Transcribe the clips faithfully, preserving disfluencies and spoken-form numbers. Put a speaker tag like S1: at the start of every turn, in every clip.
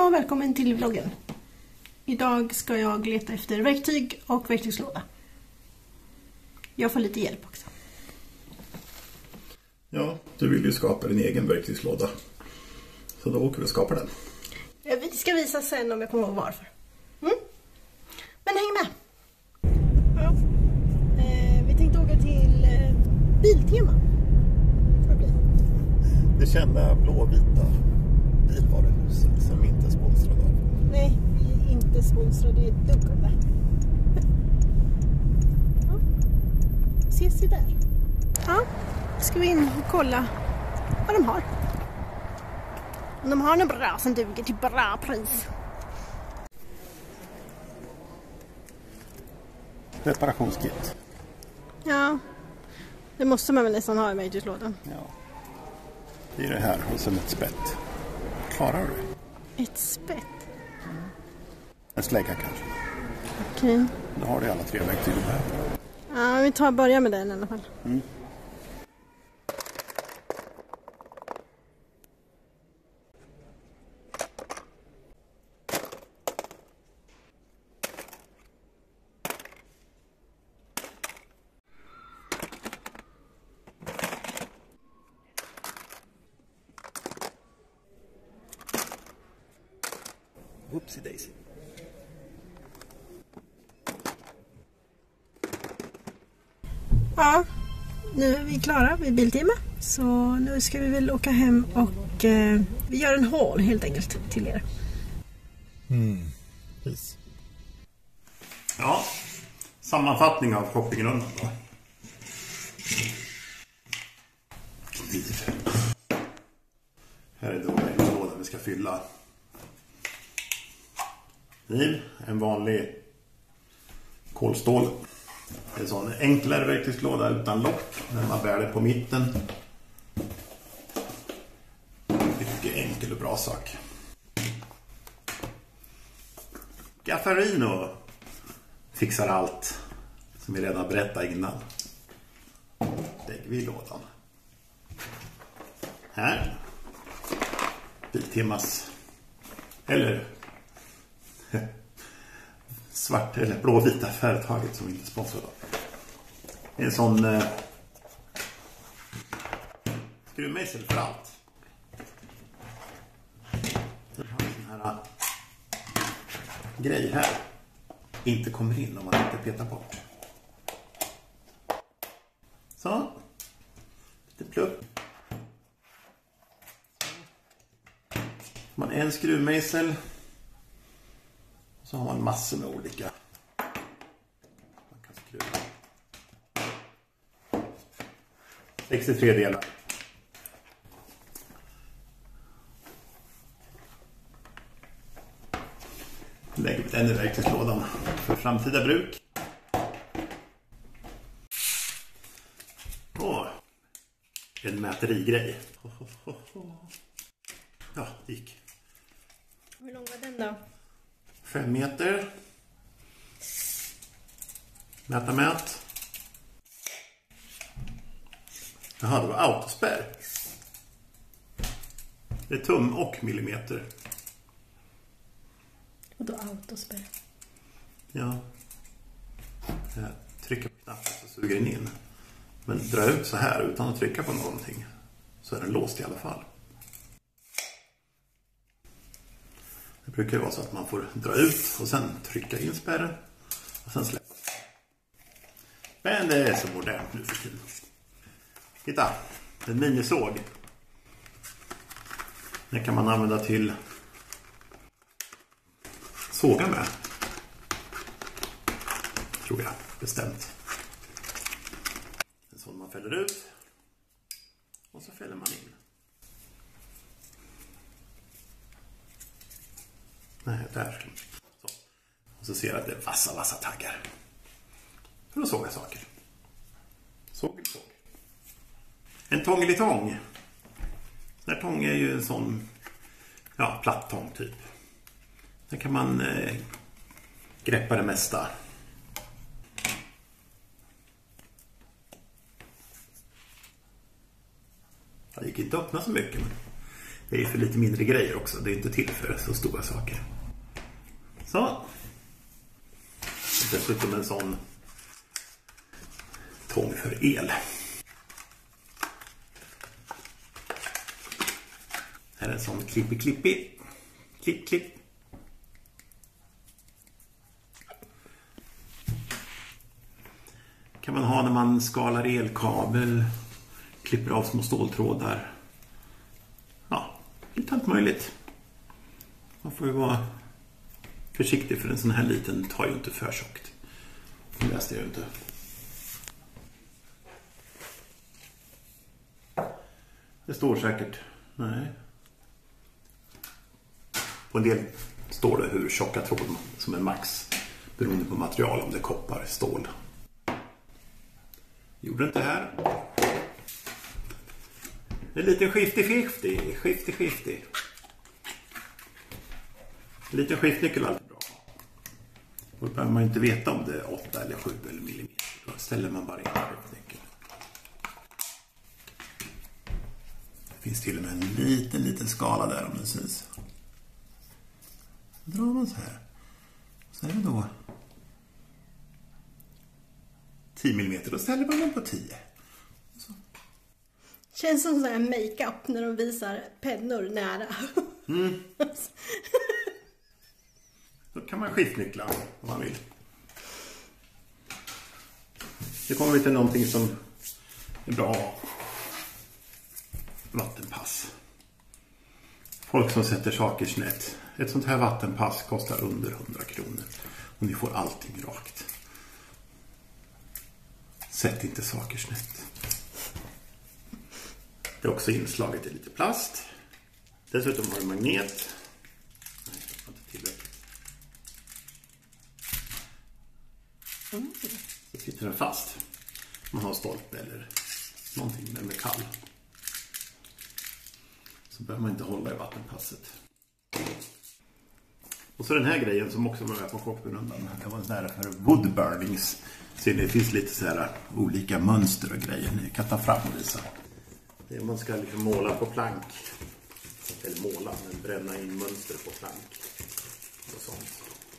S1: och välkommen till vloggen. Idag ska jag leta efter verktyg och verktygslåda. Jag får lite hjälp också.
S2: Ja, du vill ju skapa din egen verktygslåda. Så då åker vi och skapar den.
S1: Vi ska visa sen om jag kommer ihåg varför. Mm? Men häng med! Ja. Eh, vi tänkte åka till eh, Biltema. Får det bli.
S2: Det kända blåvita bilvaruhuset som inte är sponsrade av.
S1: Nej, vi är inte sponsrade i Dubbel. Ja. Ses vi där. Ja, ska vi in och kolla vad de har. Om de har något bra som duger till bra pris.
S2: Reparationskit.
S1: Ja, det måste man väl nästan ha i verktygslådan.
S2: Ja. Det är det här och sen ett spett. Klarar du?
S1: Ett spett?
S2: En slägga kanske.
S1: Okej.
S2: Då har du alla tre verktyg du behöver.
S1: Ja, vi tar börja med den i alla fall.
S2: Mm. Whoopsie daisy.
S1: Ja, nu är vi klara vid Biltema. Så nu ska vi väl åka hem och eh, vi gör en haul helt enkelt till er.
S2: Mm, precis. Ja, sammanfattning av shoppingrundan då. Kniv. Här är då en låda vi ska fylla. Kniv, en vanlig kolstål. Det är en sån enklare verktygslåda utan lock när man bär det på mitten. Mycket enkel och bra sak. Gaffarino fixar allt som vi redan berättade innan. Lägger vi i lådan. Här. Biltemas. Eller svart eller blåvita företaget som inte sponsrar då. Det är en sån eh, skruvmejsel för allt. Den har en sån här grej här. Inte kommer in om man inte petar bort. Så. Lite plupp. Man en skruvmejsel. Så har man massor med olika. Man kan skruva. sextiotre delar. Lägger vi den i verktygslådan för framtida bruk. Åh, en mäterigrej. Ja, det gick.
S1: Hur lång var den då?
S2: Fem meter. Mäta mät. Jaha, det var autospärr. Det är tum och millimeter.
S1: Och då autospärr?
S2: Ja. Jag trycker på knappen så suger den in. Men dra ut så här utan att trycka på någonting så är den låst i alla fall. Det brukar vara så att man får dra ut och sen trycka in spärren och sen släppa. Men det är så modernt nu för tiden. Titta, en minisåg. Den kan man använda till såga med. Tror jag, bestämt. En sån man fäller ut och så fäller man in. Nej, där. Så. Och så ser jag att det är vassa, vassa taggar. För att såga saker. Såg, såg. En tångelitång. Den här tång är ju en sån, ja, plattång typ. Där kan man eh, greppa det mesta. Det gick inte att öppna så mycket, men Det är för lite mindre grejer också. Det är inte till för så stora saker. Så. Dessutom en sån tång för el. Här är en sån klippi-klippi. Klipp-klipp. Kan man ha när man skalar elkabel, klipper av små ståltrådar. Ja, lite allt möjligt. Man får ju vara försiktig för en sån här liten tar ju inte för tjockt. Det läste jag inte. Det står säkert, nej. På en del står det hur tjocka tråden som är max beroende på material, om det är koppar, stål. Gjorde inte här. Det är lite skiftig-skiftig. Skiftig-skiftig. En liten skiftnyckel är alltid bra. Då behöver man inte veta om det är åtta eller sju eller millimeter. Då ställer man bara in en skiftnyckel. Det finns till och med en liten, liten skala där om det syns. Då drar man så här. Så är det då tio millimeter. Då ställer man den på tio. Så.
S1: Känns som sån här make-up när de visar pennor nära.
S2: Mm. Då kan man skiftnyckla om man vill. Det kommer vi till någonting som är bra. Vattenpass. Folk som sätter saker snett. Ett sånt här vattenpass kostar under hundra kronor. Och ni får allting rakt. Sätt inte saker snett. Det är också inslaget i lite plast. Dessutom har det magnet. Nej, det var inte tillräckligt. Mm. Så sitter den fast. Man har stolpe eller någonting med metall. Så behöver man inte hålla i vattenpasset. Och så den här grejen som också var med på Chockberundan. Det var nära för wood burnings. Så det finns lite så här olika mönster och grejer. Ni kan ta fram och visa. Det är man ska liksom måla på plank. Eller måla, men bränna in mönster på plank. Och sånt.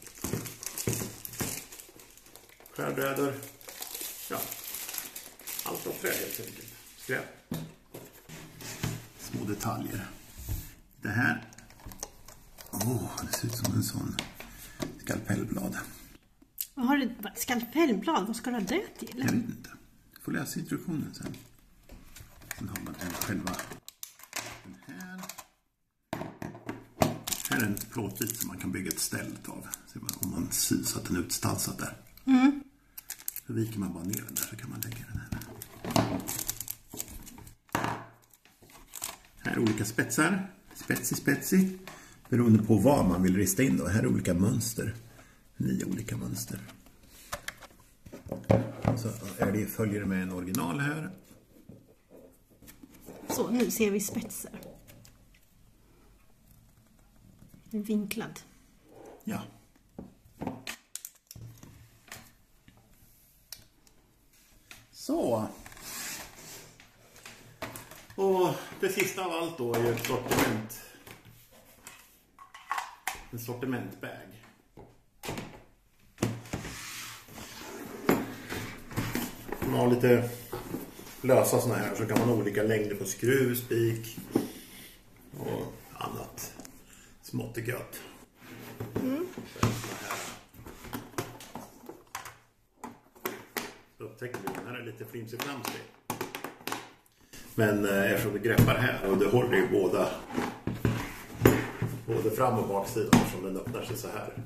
S2: Skärbrädor. Ja. Allt av trä helt enkelt. Skräp. Små detaljer. Det här. Åh, oh, det ser ut som en sån skalpellblad.
S1: Vad har du? Skalpellblad? Vad ska du ha det till?
S2: Jag vet inte. Du får läsa instruktionen sen. Sen har man den själva. Den här. Här är en plåtbit som man kan bygga ett ställ av. Så om man syr så att den är utstansad där.
S1: Mm.
S2: Så viker man bara ner den där så kan man lägga den här. Här är olika spetsar. Spetsig, spetsig. Beroende på vad man vill rista in då. Här är olika mönster. Nio olika mönster. Så är det, följer med en original här.
S1: Så, nu ser vi spetsar. Vinklad.
S2: Ja. Så. Och det sista av allt då är ju ett sortiment. En sortimentbag. Om man har lite lösa såna här så kan man ha olika längder på skruv, spik och annat smått och gött. Mm. Så upptäcker vi att den här är lite flimsig flamsig. Men eh, eftersom det greppar här och det håller ju båda både fram- och baksidan eftersom den öppnar sig så här.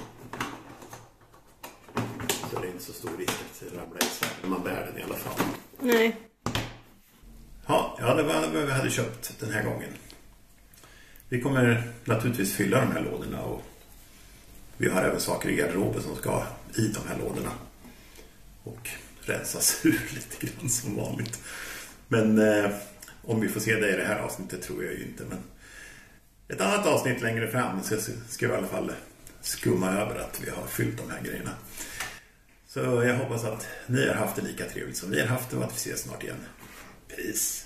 S2: Så det är inte så stor risk att det ramlar isär. Men man bär den i alla fall.
S1: Nej.
S2: Ja, ja, det var vad vi hade köpt den här gången. Vi kommer naturligtvis fylla de här lådorna. Och vi har även saker i garderoben som ska i de här lådorna. Och rensas ur lite grann som vanligt. Men eh, om vi får se det i det här avsnittet tror jag ju inte. Men ett annat avsnitt längre fram så ska vi i alla fall skumma över att vi har fyllt de här grejerna. Så jag hoppas att ni har haft det lika trevligt som vi har haft det och att vi ses snart igen. Peace!